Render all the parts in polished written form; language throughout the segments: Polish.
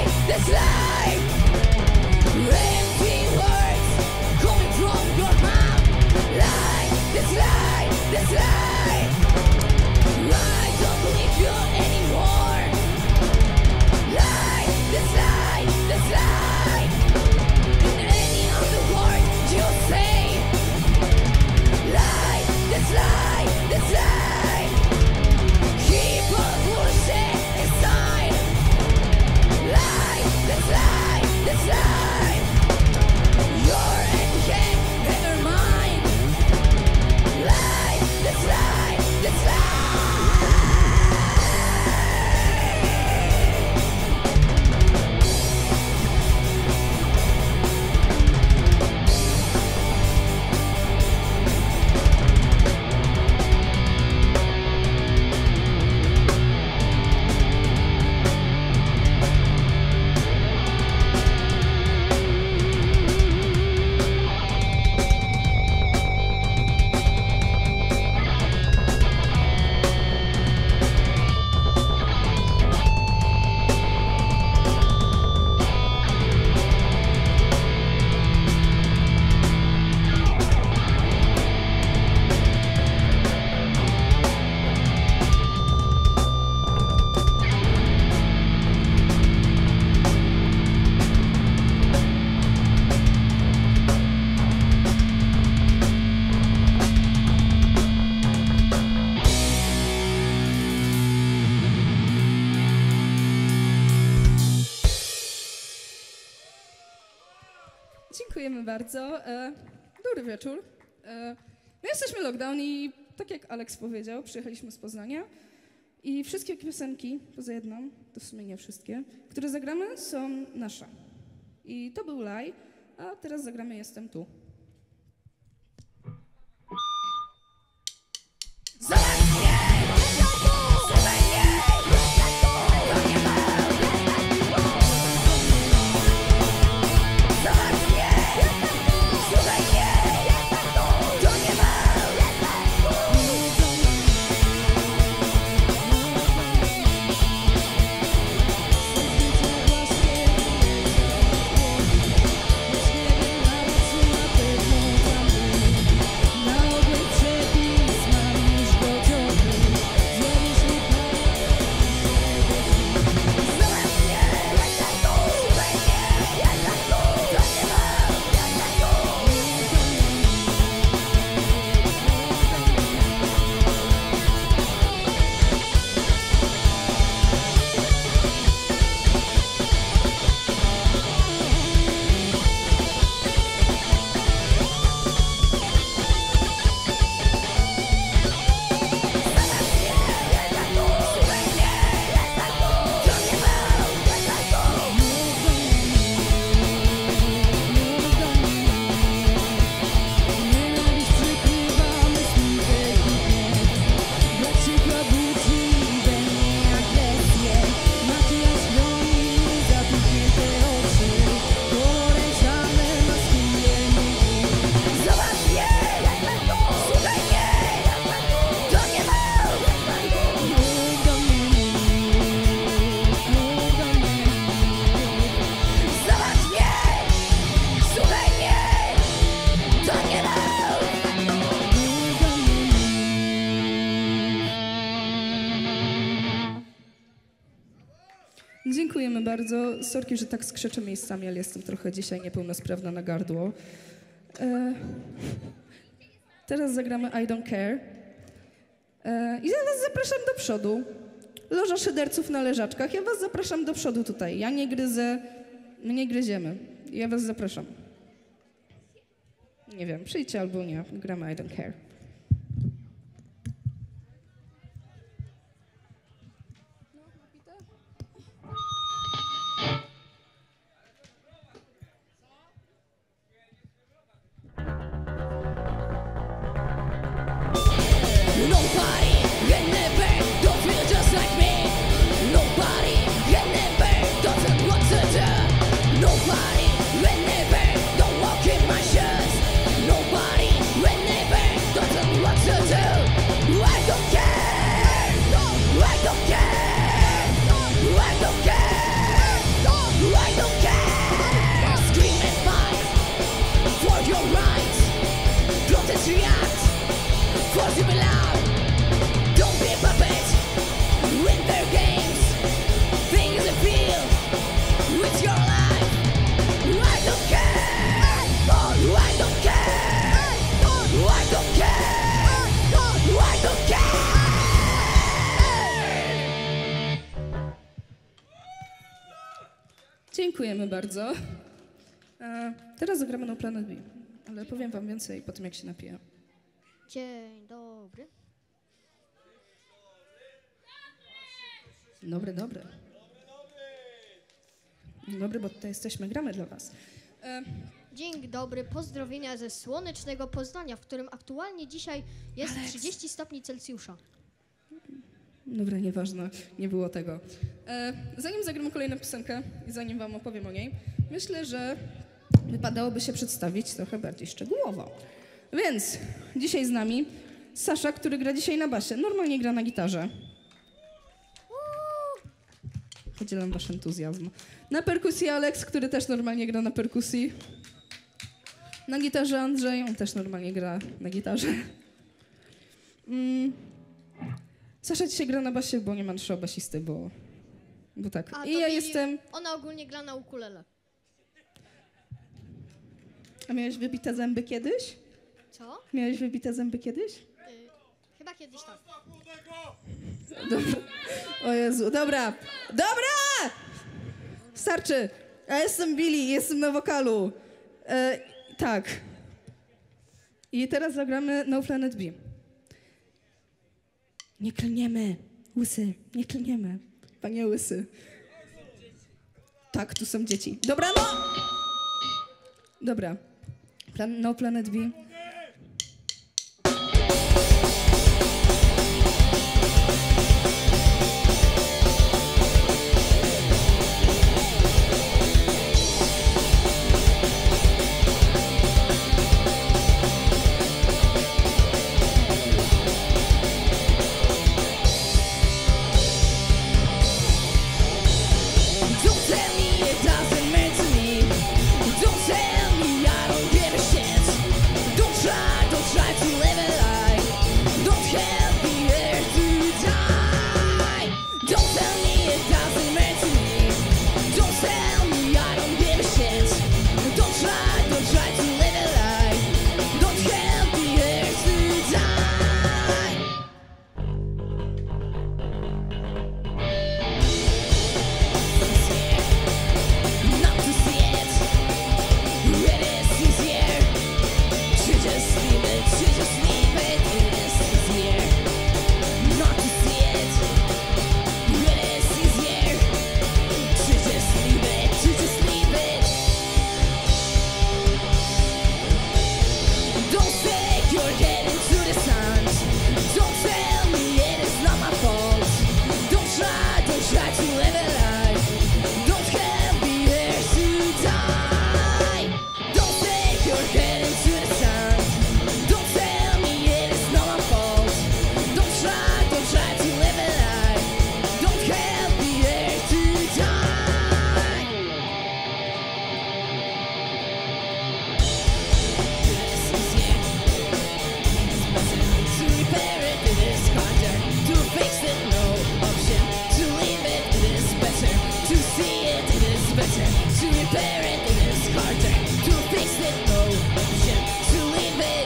Dziękujemy bardzo. Dobry wieczór. My jesteśmy Lockdown i tak jak Alex powiedział, przyjechaliśmy z Poznania i wszystkie piosenki, poza jedną, to w sumie nie wszystkie, które zagramy, są nasze. I to był Lie, a teraz zagramy Jestem tu. Dziękujemy bardzo. Sorki, że tak skrzeczę miejscami, ale jestem trochę dzisiaj niepełnosprawna na gardło. Teraz zagramy I Don't Care. I ja was zapraszam do przodu. Loża szyderców na leżaczkach. Ja was zapraszam do przodu tutaj. Ja nie gryzę, my nie gryziemy. Ja was zapraszam. Nie wiem, przyjdźcie albo nie. Gramy I Don't Care. Nobody can never don't feel just like me. Nobody can never doesn't want to do. Nobody can never don't walk in my shoes. Nobody can never don't Dziękujemy bardzo. Teraz zagramy No Planet B, ale powiem wam więcej po tym, jak się napiję. Dzień dobry. Dobry. Dobry, bo tutaj jesteśmy, gramy dla was. Dzień dobry, pozdrowienia ze słonecznego Poznania, w którym aktualnie dzisiaj jest 30 stopni Celsjusza. Dobra, nieważne, nie było tego. Zanim zagramy kolejną piosenkę i zanim wam opowiem o niej, myślę, że wypadałoby się przedstawić trochę bardziej szczegółowo. Więc dzisiaj z nami Sasza, który gra dzisiaj na basie. Normalnie gra na gitarze. Podzielam wasz entuzjazm. Na perkusji Alex, który też normalnie gra na perkusji. Na gitarze Andrzej, on też normalnie gra na gitarze. Sasza dzisiaj gra na basie, bo nie ma naszego basisty, bo tak. A, I to ja Billy- jestem... Ona ogólnie gra na ukulele. A miałeś wybite zęby kiedyś? Co? Miałeś wybite zęby kiedyś? Chyba kiedyś tak. Dobra. O Jezu, dobra! Starczy! Ja jestem Billy, jestem na wokalu. Tak. I teraz zagramy No Planet B. Nie klniemy, łysy, nie klniemy. Panie łysy. Tak, tu są dzieci. Dobra, no! Dobra. No Planet B. Don't tell me it doesn't mean to me. Don't tell me I don't give a shit. Don't try to live a lie. Don't help me here to die. Don't tell me it doesn't mean to me. Don't tell me I don't give a shit. Don't try to live a lie. Don't help me here to die. Not to see it, it is easier to just leave it, it is easier. Not to see it, it is easier to just leave it. Don't stick your head into the sand. Don't tell me it is not my fault. Don't try to live a lie. Don't help me here to die. Don't stick your head into the sand. Don't tell me it is not my fault. Don't try to live a lie. Don't help me here to die. It is easier. It's better to repair it. It is harder to fix it. No option to leave it. It is better to see it. It is better to repair it. It is harder to fix it. No option to leave it.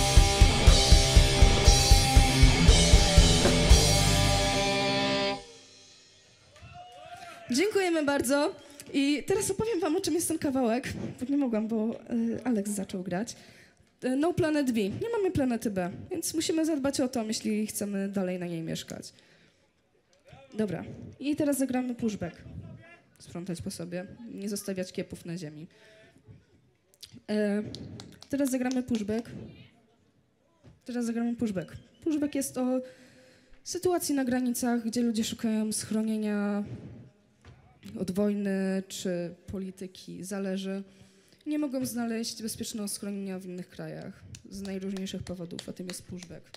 Dziękujemy bardzo. I teraz opowiem wam, o czym jest ten kawałek, bo nie mogłam, bo Alex zaczął grać. No Planet B. Nie mamy planety B, więc musimy zadbać o to, jeśli chcemy dalej na niej mieszkać. Dobra. I teraz zagramy pushback. Sprzątać po sobie, nie zostawiać kiepów na ziemi. Teraz zagramy pushback. Pushback jest o sytuacji na granicach, gdzie ludzie szukają schronienia od wojny czy polityki, zależy. Nie mogą znaleźć bezpiecznego schronienia w innych krajach z najróżniejszych powodów, a tym jest pushback.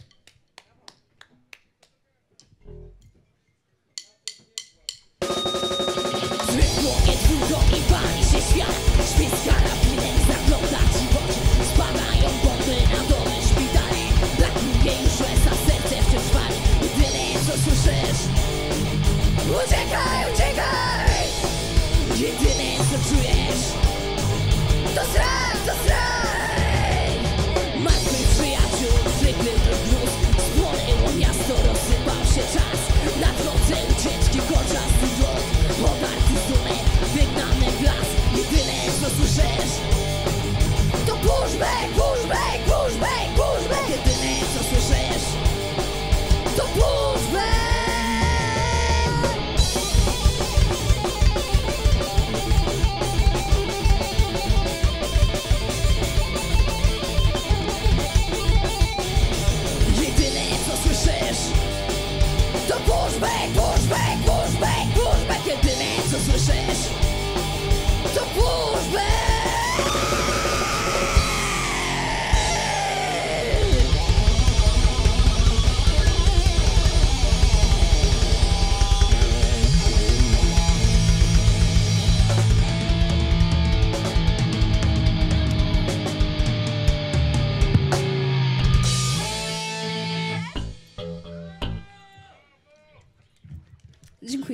Wypłonie twój dom i pali się świat. Śpi z karabinem, zagląda ci w oczy. Spadają bomby na domy, szpitale. Brakuje już łez, a serce wciąż wali. Jedyne co słyszysz: uciekaj, uciekaj. Jedyne co czujesz to strach, to strach. Martwych przyjaciół, wykrytych gruz. Spłonęło miasto, rozsypał się czas. Na drodze ucieczki kolczasty wlot. Odarty z dumem, wygnany blask.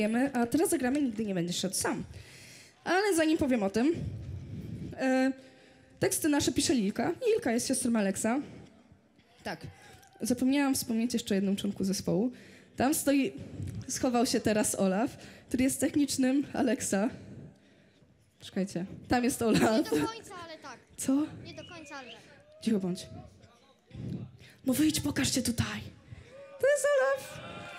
dziękujemy, a teraz zagramy Nigdy nie będziesz szedł sam. Ale zanim powiem o tym, teksty nasze pisze Lilka. Lilka jest siostrą Aleksa. Tak, zapomniałam wspomnieć jeszcze jedną członku zespołu. Tam stoi, schował się teraz Olaf, który jest technicznym Aleksa. Czekajcie, tam jest Nie Olaf. do końca, ale tak. Co? Nie do końca, ale tak. Cicho bądź. No wyjdź, pokaż się tutaj. To jest Olaf.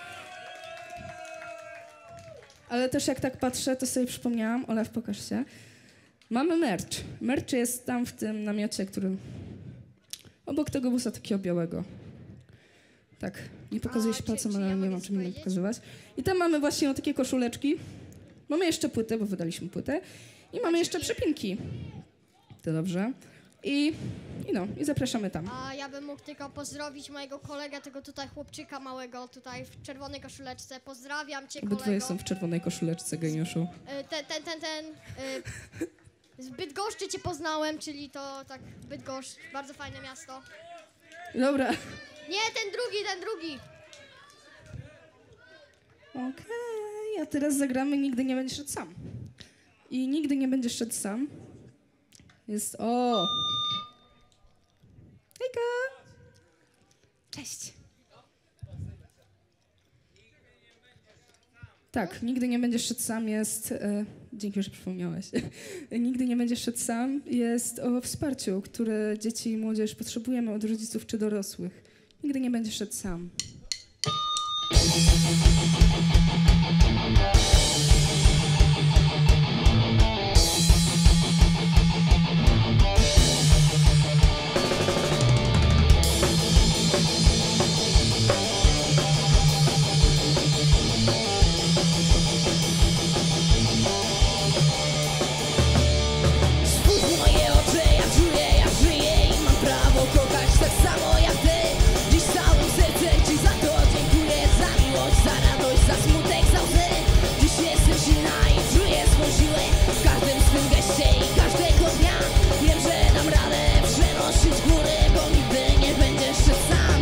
Ale też jak tak patrzę, to sobie przypomniałam. Olaf, pokaż się. Mamy merch. Merch jest tam w tym namiocie, którym... Obok tego busa takiego białego. Tak, nie pokazuje się czy palcem, ja ale nie mogę mam czym innym powiedzieć? pokazywać. I tam mamy właśnie takie koszuleczki. Mamy jeszcze płytę, bo wydaliśmy płytę. I mamy jeszcze przypinki. To dobrze. I zapraszamy tam. A ja bym mógł tylko pozdrowić mojego kolegę, tego tutaj chłopczyka małego, tutaj w czerwonej koszuleczce. Pozdrawiam cię, Obydwoje kolego. są w czerwonej koszuleczce, geniuszu. Z Bydgoszczy cię poznałem, czyli to tak Bydgoszcz, bardzo fajne miasto. Dobra. Nie, ten drugi. Okej, a teraz zagramy Nigdy nie będziesz szedł sam. I Nigdy nie będziesz szedł sam jest... O! Hejka! Cześć! Tak, Nigdy nie będziesz szedł sam jest... dzięki, że przypomniałeś. Nigdy nie będziesz szedł sam jest o wsparciu, które dzieci i młodzież potrzebujemy od rodziców czy dorosłych. Nigdy nie będziesz szedł sam. Spójrz w moje oczy, ja czuję, ja żyję i mam prawo kochać tak samo jak ty. Dziś całym sercem ci za to dziękuję, za miłość, za radość, za smutek, za łzy. Dziś jestem silna i czuję swą siłę w każdym swym geście i każdego dnia. Wiem, że dam radę przenosić góry, bo nigdy nie będziesz szedł sam.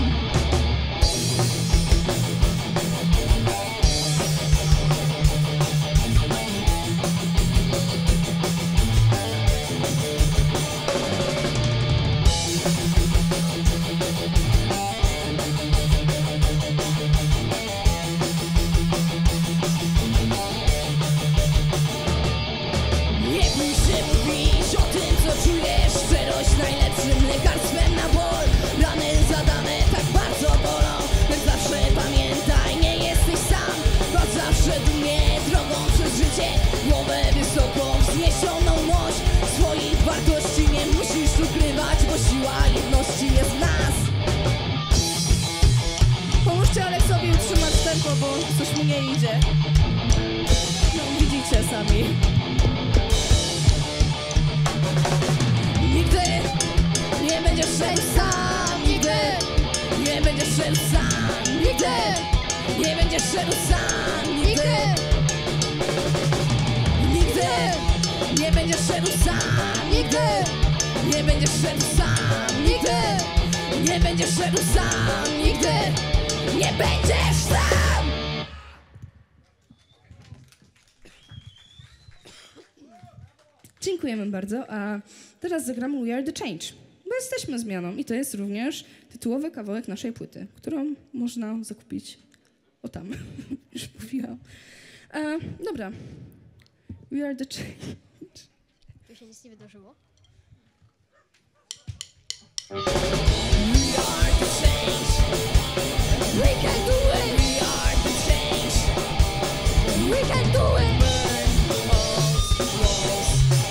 Nie bój się mówić o tym, co czujesz. Szczerość najlepszym lekarstwem na ból. Rany zadane tak bardzo bolą, więc zawsze pamiętaj, nie jesteś sam. Chodź zawsze dumnie drogą przez życie, głowę wysoką, wzniesioną mość. Swoich wartości nie musisz ukrywać, bo siła jedności jest w nas. Pomóżcie Aleksowi utrzymać tempo, bo coś mu nie idzie. No, widzicie sami. Nigdy nie będziesz szedł sam. Nigdy nie będziesz szedł sam. Nigdy nie będziesz szedł sam. Nigdy nie będziesz szedł sam. Nigdy nie będziesz szedł sam. Nigdy nie będziesz szedł sam. Nigdy nie będziesz sam. Dziękujemy bardzo, a teraz zagramy We Are The Change, bo jesteśmy zmianą i to jest również tytułowy kawałek naszej płyty, którą można zakupić o tam, już mówiłam. Dobra, We Are The Change. Tu się nic nie wydarzyło. We are the change. We can do it. We are the change. We can do it. Burn all walls.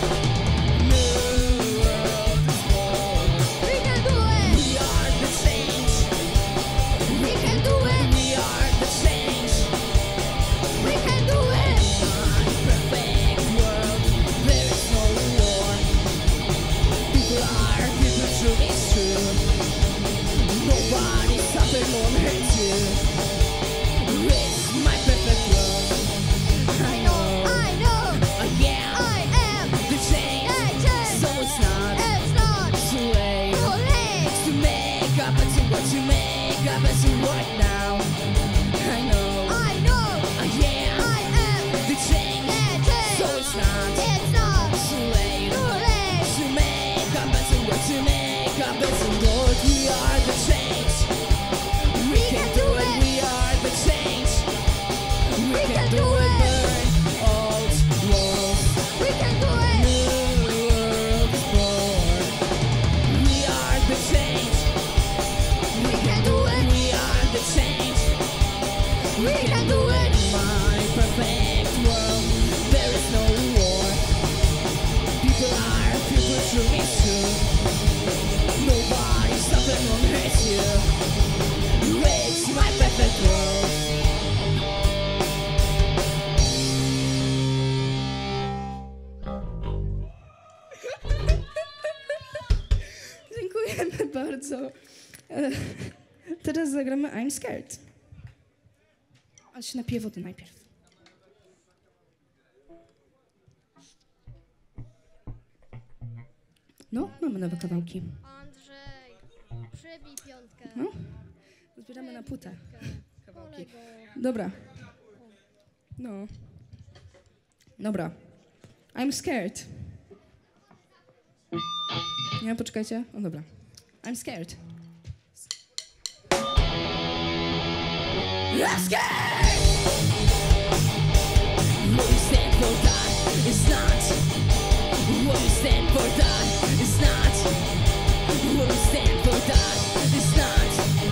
New world is born. We can do it! We are the change. We can do it! We are the change. We can do it! Perfect world. There is no war. People are people, true is true. Nobody suffered more hurt you. It's my perfect world. I know bardzo. Teraz zagramy I'm Scared. Ale się napiję wody najpierw. No, mamy nowe kawałki. Andrzej, przebij piątkę. No, zbieramy na płytę kawałki. Kolego. Dobra. No. Dobra. I'm scared. Nie, poczekajcie. O, dobra. I'm scared. I'm scared. What you stand for, that is not. What you stand for, that is not. What you stand for, that is not.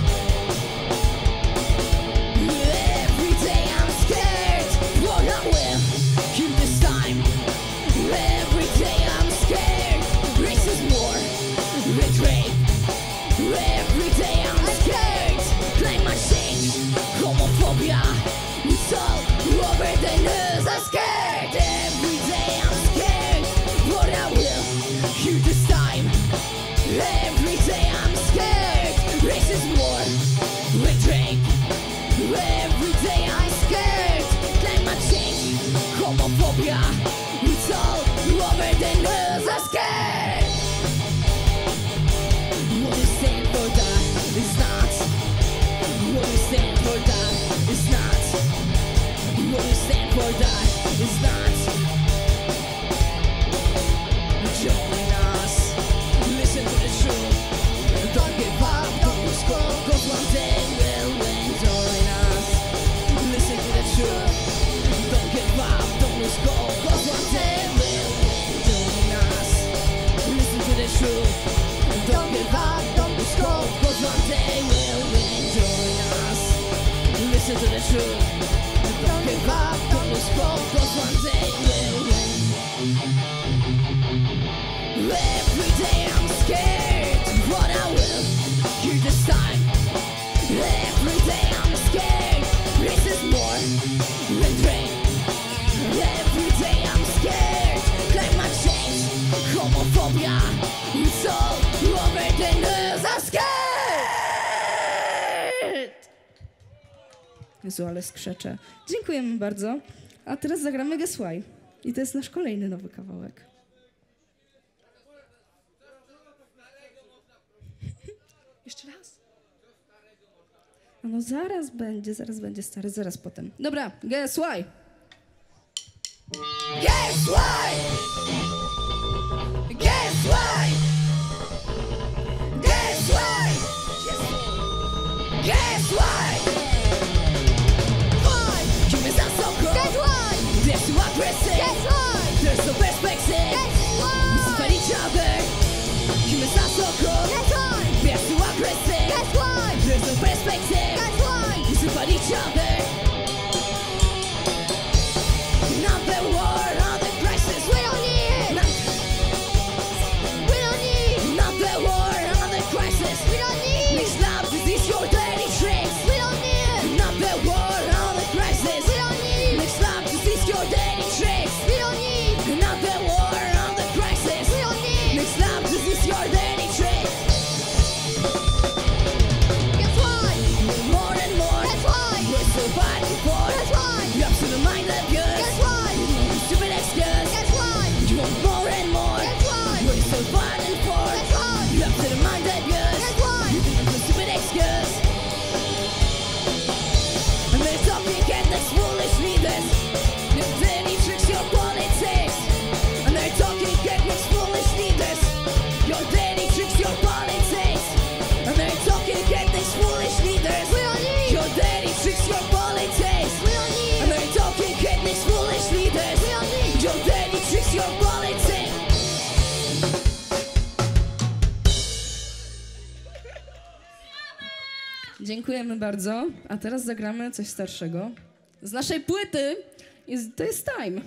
Every day I'm scared, but I will keep this time. Every day I'm scared, races more, betrayed. Every day I'm scared, climate change, homophobia. It's all over the news. I'm scared. Every day I'm scared, but I will hear this time. Every day I'm scared, racist war, betrayed. Every day I'm scared, climate change, homophobia. It's all over the news. I'm scared. What you stand for, that is not. What you stand for, that is not. What you stand for, that is not. Join us, listen to the truth. Don't give up, don't lose hope, 'cause one day we'll win. Join us, listen to the truth. Don't give up, don't lose hope, 'cause one day we'll win. Join us, listen to the truth. Don't give up, don't lose hope, 'cause one day we'll win. Join us, listen to the truth. Don't give up, don't lose hope, 'cause one day we'll win. Every day I'm scared, but I will hear this time. Every day I'm scared, this is more than rain. Every day I'm scared, climate change, homophobia. It's all over the news. I'm scared. Jezu, ale skrzeczę. Dziękujemy bardzo. A teraz zagramy Guess Why. I to jest nasz kolejny nowy kawałek. Jeszcze raz. No zaraz będzie stary, zaraz potem. Dobra, Guess Why. Guess why? Guess why? Guess why? Guess why? Why? Humans are so cold. Guess why? They're so aggressive. Guess why? There's no perspective. Guess why? We fight each other. Humans are so cold. Guess why? They're so aggressive. Guess why? There's no perspective. Guess why? We fight each other. Not the war, not the crisis. We don't need. We don't need. Not the war, not the crisis. We don't need. Mix love, this is your dirty tricks. We don't need. Not the war, not the crisis. We don't need. Mix love, this is your dirty tricks. We don't need. Not the war, not the crisis. We don't need. Mix love, this is your dirty tricks. Guess why? More and more. That's why. We're surviving for. That's why. You have to remind of yours. That's why. Stupid excuse. That's why. You want more and more. That's why. We're surviving for. That's why. You have to remind of yours. That's why. You think it's a stupid excuse. And they're talking at these foolish leaders. Your dirty tricks, your politics. And they're talking at these foolish leaders. Your dirty tricks, your politics. And they're talking at these foolish leaders. We don't need. Your dirty tricks, your politics. We don't need. And they're talking at these foolish leaders. We don't need. Your dirty tricks, your politics. Dziękujemy bardzo. A teraz zagramy coś starszego. Z naszej płyty. To jest Time.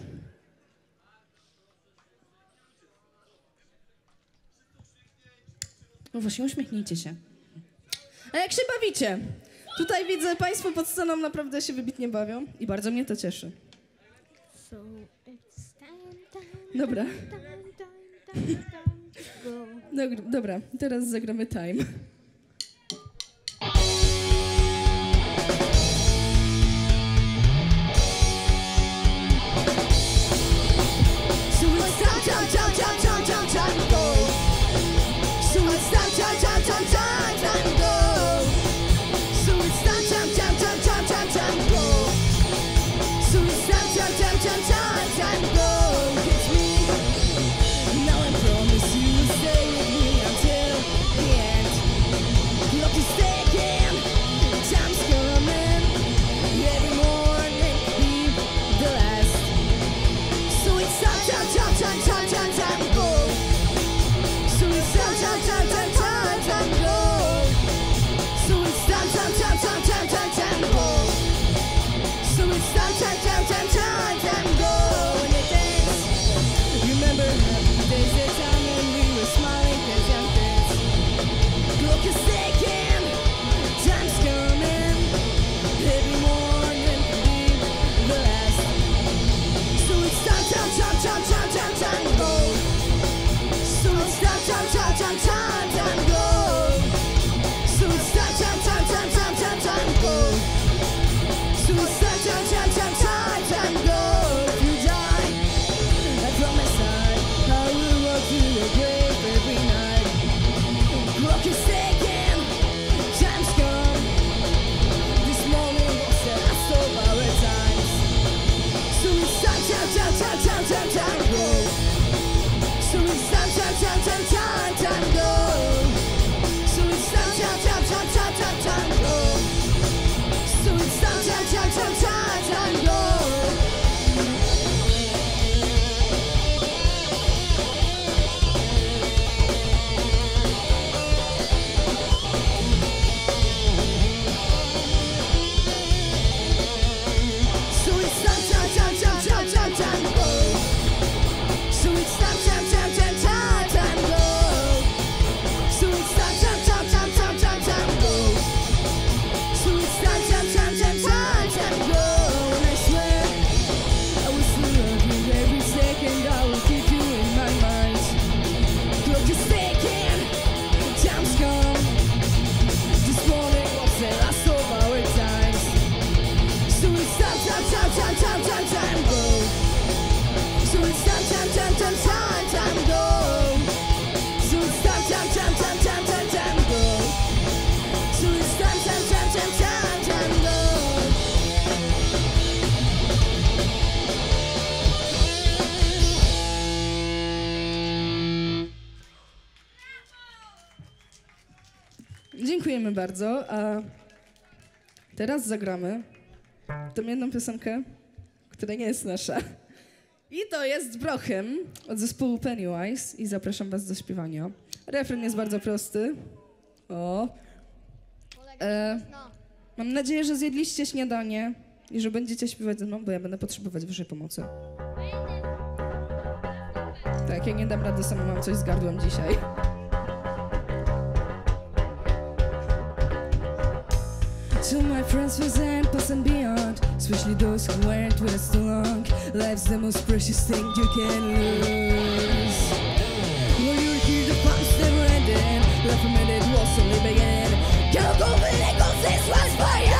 No właśnie, uśmiechnijcie się. A jak się bawicie? Tutaj widzę, państwo pod sceną naprawdę się wybitnie bawią i bardzo mnie to cieszy. So it's time, Dobra. time to go. Dobra, teraz zagramy Time. So it's time go. So it's time go. So it's time go. So it's time go. It's me. Now I promise you will stay with me until the end. Clock is ticking, time's coming. Every morning be the last. So it's time go. So it's time go. So it's time go. So it's time go. And it ends. Remember days that time when we were smiling as young kids. Clock is ticking, time's coming. Every morning be the last. So it's time go. So it's time go. So it's time go. So it's time go. If you die, I promise I will walk to your grave every night. Clock is ticking, time's come. This morning was the last of our times. So it's time go. So it's time go. So it's time go. So it's time go. So it's time go. So it's time go. So it's time go. So it's time go. And I swear I will still love you every second. I will keep you in my mind. Clock is ticking, time's come. This morning was the last of our times. So it's time go. So it's time go. So it's time go. So it's time go. Dziękujemy bardzo, a teraz zagramy tą jedną piosenkę, która nie jest nasza. I to jest Brochem od zespołu Pennywise i zapraszam was do śpiewania. Refren jest bardzo prosty. O. Mam nadzieję, że zjedliście śniadanie i że będziecie śpiewać ze mną, bo ja będę potrzebować waszej pomocy. Tak, ja nie dam rady, sama mam coś z gardłem dzisiaj. To my friends first and past and beyond, especially those who weren't with us too long. Life's the most precious thing you can lose. Well, you're here, the fun's never ending. Life a minute was only begin. Can't go with it, 'cause this one's for you.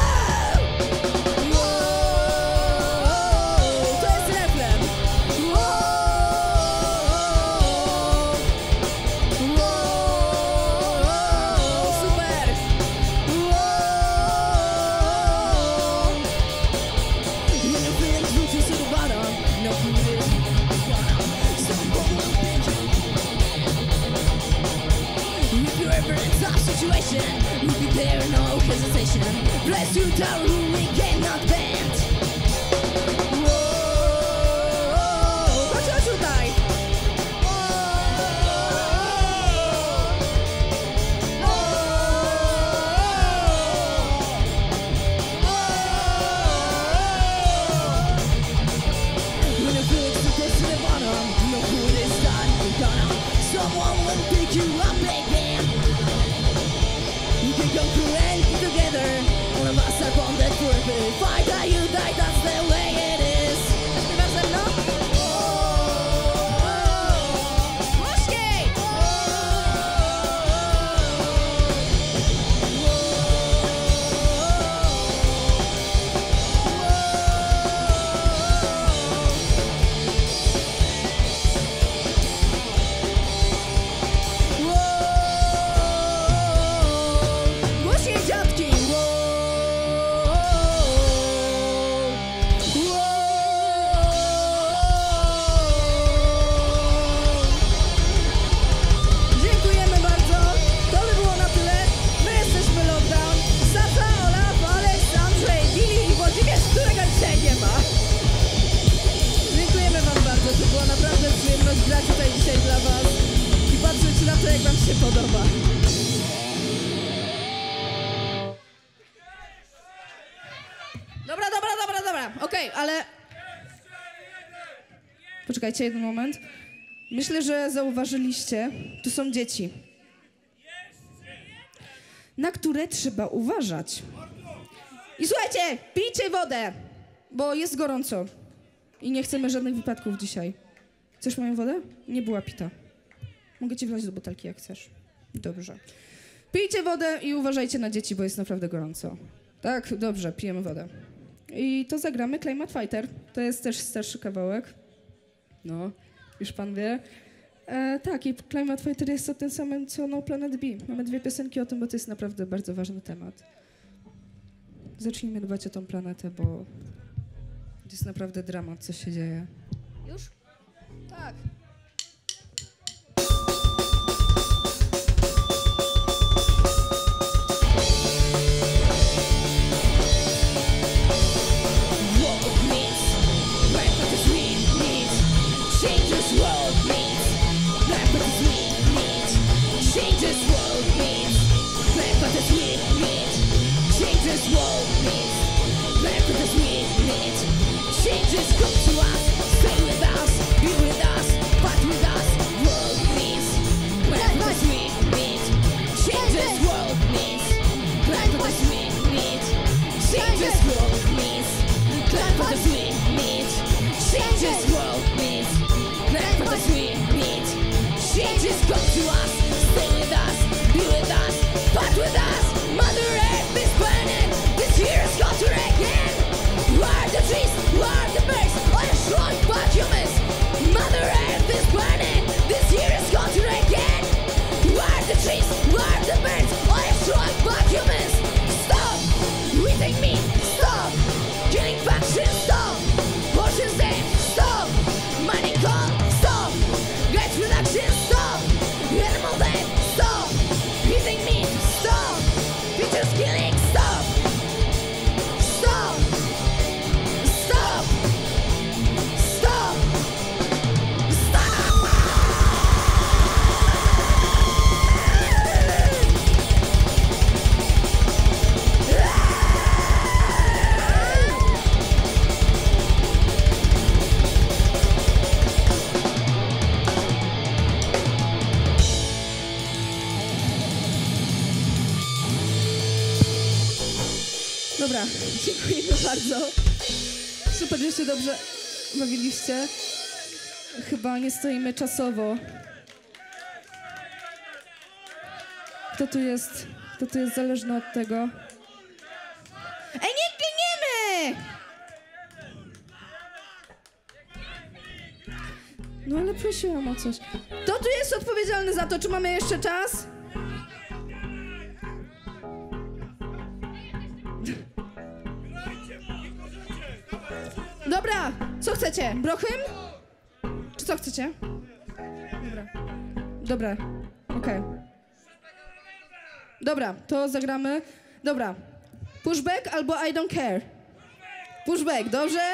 Whoa, to jest refren. Whoa, whoa, super. When you're feeling true to the bottom, no food is someone will pick you. If you're ever in a tough situation, we'll be there, no hesitation. Press you down, who we cannot bend. Whoa, chodź tutaj. When you're feeling too close to the bottom, no food is done, you're gonna. Someone will pick you up again. We can go through anything together. All of us are bonded forever. Fight that you die. się podoba. Dobra. Okej, ale... Poczekajcie jeden moment. Myślę, że zauważyliście, tu są dzieci, na które trzeba uważać. I słuchajcie, pijcie wodę, bo jest gorąco i nie chcemy żadnych wypadków dzisiaj. Chcesz moją wodę? Nie była pita. Mogę ci wlać do butelki, jak chcesz. Dobrze. Pijcie wodę i uważajcie na dzieci, bo jest naprawdę gorąco. Tak? Dobrze, pijemy wodę. I to zagramy Climate Fighter. To jest też starszy kawałek. No, już pan wie. Tak, i Climate Fighter jest o tym samym, co No Planet B. Mamy 2 piosenki o tym, bo to jest naprawdę bardzo ważny temat. Zacznijmy dbać o tą planetę, bo to jest naprawdę dramat, co się dzieje. Już? Tak. Changes come to us, stay with us, be with us, fight with us, world needs. That's what we need. Changes world needs. That's what we need. Changes world needs. That's what we need. Changes world needs. That's what we need. Changes come to us, stay with us, be with us, fight with us. Mother Earth is burning. This year is got to again. Where the trees, where the birds, all destroyed by humans. Mother Earth is burning. This year is gone to again. Where the trees, where the birds, all destroyed by humans. Stop eating meat. Stop killing factions. Stop oceans dead. Stop mining coal. Stop gas production. Stop animal death. Stop eating meat. Stop creatures killing. Stop. Stop. Stop! Stop! Stop! Dobra, dziękujemy bardzo. Super, że się dobrze bawiliście. Chyba nie stoimy czasowo. Kto tu jest zależny od tego? Ej, nie kliniemy! No ale prosiłam o coś. Kto tu jest odpowiedzialny za to? Czy mamy jeszcze czas? Dobra, co chcecie? Brochym? Czy co chcecie? Dobra, okej. Dobra, to zagramy. Dobra, pushback albo I don't care. Pushback, dobrze?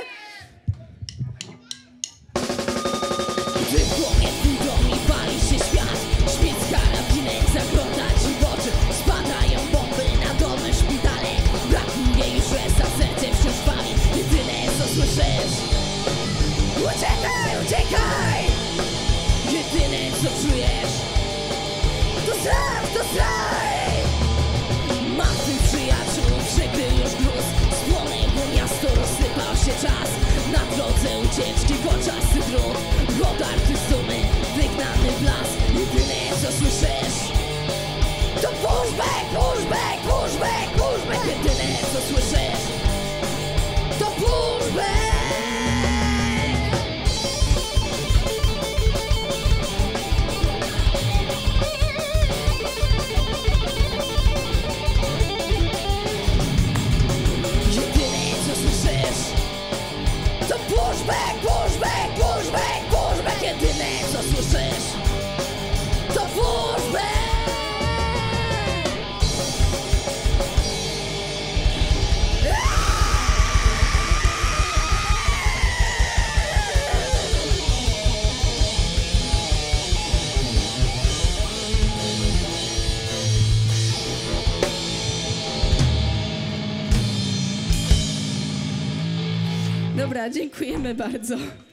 Gdy płonie budą i pali się świat, śmieć karabinek zagląda ci w oczy. Spadają bomby na domy, szpitale. Brakuje już łez, a serce wciąż pali. Jedyne co słyszysz: uciekaj, uciekaj! Jedyne co czujesz to strach, to strach! Martwych przyjaciół przykrył już gruz. Spłonęło miasto, rozsypał się czas. Na drodze ucieczki kolczasty drut. Godarty sumy, wygnany w las. Jedyne co słyszysz to pushback, pushback, pushback, pushback. Jedyne co słyszysz to pushback. Jedyne co słyszysz to pushback, pushback, pushback, pushback. Jedyne co słyszysz Dobra, dziękujemy bardzo.